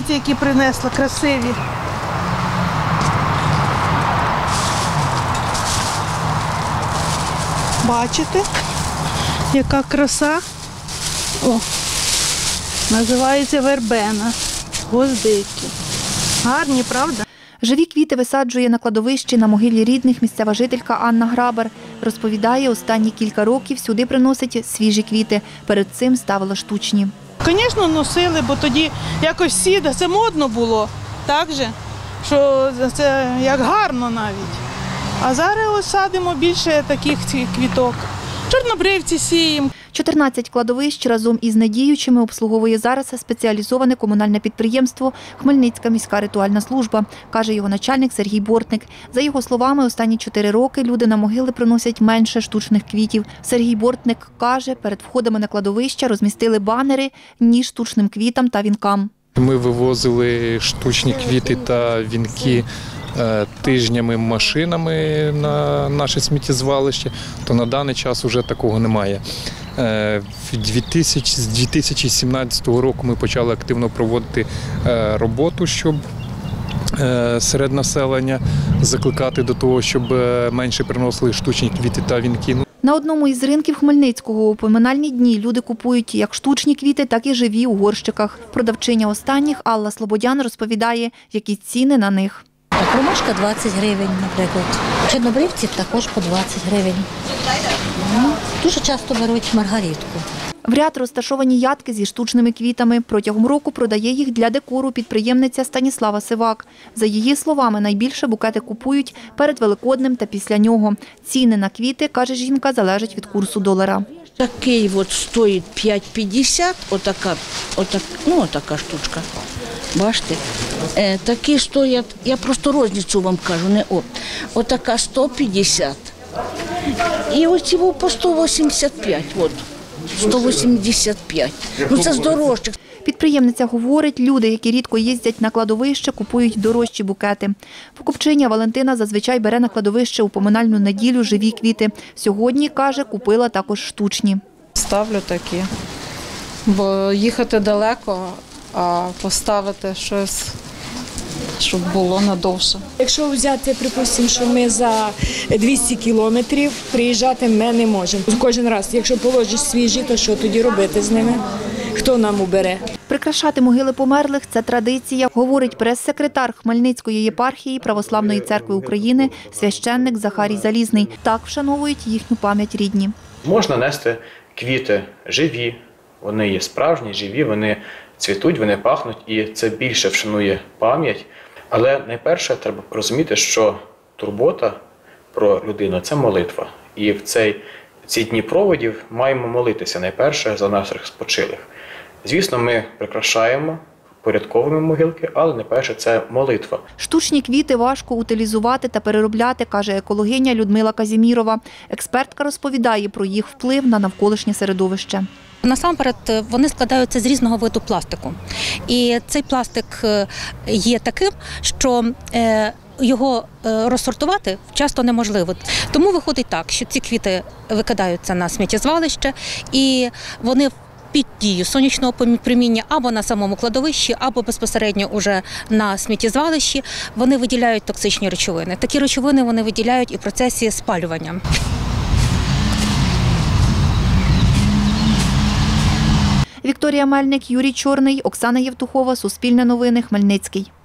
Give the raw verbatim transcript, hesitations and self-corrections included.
Дивіться, які принесла, красиві. Бачите, яка краса? О, називається вербена, гвоздики. Гарні, правда? Живі квіти висаджує на кладовищі на могилі рідних місцева жителька Анна Грабар. Розповідає, останні кілька років сюди приносить свіжі квіти. Перед цим ставила штучні. Звісно, носили, бо тоді якось всі, це модно було, так же, що це як гарно навіть. А зараз ось садимо більше таких квіток. Чорнобривці сіємо. чотирнадцять кладовищ разом із недіючими обслуговує зараз спеціалізоване комунальне підприємство «Хмельницька міська ритуальна служба», каже його начальник Сергій Бортник. За його словами, останні чотири роки люди на могили приносять менше штучних квітів. Сергій Бортник каже, перед входами на кладовища розмістили банери ні штучним квітам та вінкам. Ми вивозили штучні квіти та вінки тижнями машинами на наше сміттєзвалище, то на даний час вже такого немає. З дві тисячі сімнадцятого року ми почали активно проводити роботу, щоб серед населення закликати до того, щоб менше приносили штучні квіти та вінки. На одному із ринків Хмельницького у поминальні дні люди купують як штучні квіти, так і живі у горщиках. Продавчиня останніх Алла Слободян розповідає, які ціни на них. Ромашка двадцять гривень, наприклад. Чорнобривці також по двадцять гривень. Дуже часто беруть маргаритку. В ряд розташовані ядки зі штучними квітами. Протягом року продає їх для декору підприємниця Станіслава Сивак. За її словами, найбільше букети купують перед Великоднем та після нього. Ціни на квіти, каже жінка, залежать від курсу долара. Такий от стоїть п'ять п'ятдесят, отака, отак, ну, отака штучка. Бачите? Е, такі стоять, я просто розницю вам кажу, не о. Отака сто п'ятдесят. І ось його по сто вісімдесят п'ять, от. сто вісімдесят п'ять. Ну це здорожче. Підприємниця говорить, люди, які рідко їздять на кладовище, купують дорожчі букети. Покупчиня Валентина зазвичай бере на кладовище у поминальну неділю живі квіти. Сьогодні, каже, купила також штучні. Ставлю такі, бо їхати далеко, а поставити щось, щоб було надовше. Якщо взяти, припустимо, що ми за двісті кілометрів приїжджати ми не можемо. Кожен раз, якщо положиш свіжі, то що тоді робити з ними? Хто нам убере? Прикрашати могили померлих – це традиція, говорить прес-секретар Хмельницької єпархії Православної церкви України священник Захарій Залізний. Так вшановують їхню пам'ять рідні. Можна нести квіти живі, вони є справжні, живі, вони цвітуть, вони пахнуть, і це більше вшанує пам'ять. Але найперше треба розуміти, що турбота про людину – це молитва. І в цей, ці дні проводів маємо молитися найперше за наших спочилих. Звісно, ми прикрашаємо, порядковуємо могилки, але найперше – це молитва. Штучні квіти важко утилізувати та переробляти, каже екологиня Людмила Казімірова. Експертка розповідає про їх вплив на навколишнє середовище. Насамперед, вони складаються з різного виду пластику. І цей пластик є таким, що його розсортувати часто неможливо. Тому виходить так, що ці квіти викидаються на сміттєзвалище, і вони під дію сонячного проміння або на самому кладовищі, або безпосередньо уже на сміттєзвалищі, вони виділяють токсичні речовини. Такі речовини вони виділяють і в процесі спалювання. Вікторія Мельник, Юрій Чорний, Оксана Євтухова, Суспільне новини, Хмельницький.